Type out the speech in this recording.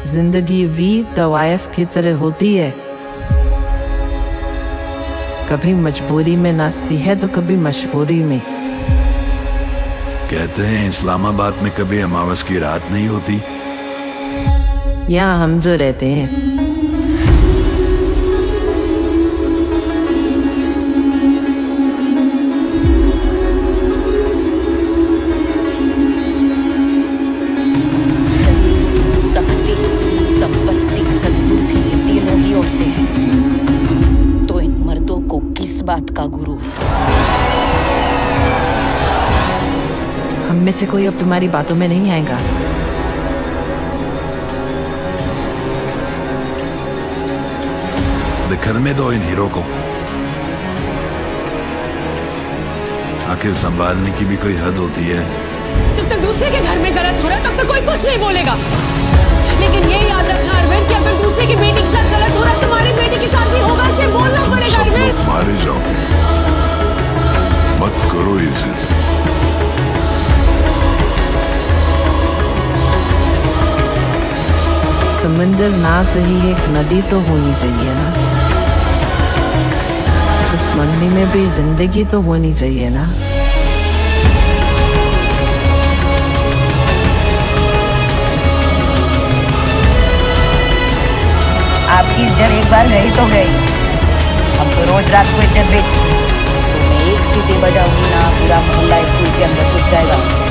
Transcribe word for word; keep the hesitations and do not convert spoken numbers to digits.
जिंदगी भी तवायफ की तरह होती है, कभी मजबूरी में नाचती है तो कभी मशहूरी में। कहते हैं इस्लामाबाद में कभी अमावस की रात नहीं होती। यहाँ हम जो रहते हैं बात का गुरु। हम में से कोई अब तुम्हारी बातों में नहीं आएगा। बिखरने दो इन हीरो को, आखिर संभालने की भी कोई हद होती है। जब तक दूसरे के घर में गलत हो रहा है तब तक कोई कुछ नहीं बोलेगा, लेकिन ये याद रखना अरविंद कि अगर दूसरे की बेटी के साथ गलत हो रहा है तुम्हारी बेटी के साथ भी होगा, इसलिए बोलना पड़ेगा अरविंद। मारे जाओ, मत करो इसे। समंदर ना सही एक नदी तो होनी चाहिए ना, इस मंडी में भी जिंदगी तो होनी चाहिए ना। आपकी इज्जत एक बार गई तो गई, हम तो रोज रात को इज्जत बेचते। तो मैं एक सीटी बजाऊंगी ना, पूरा मोहल्ला स्कूल के अंदर घुस जाएगा।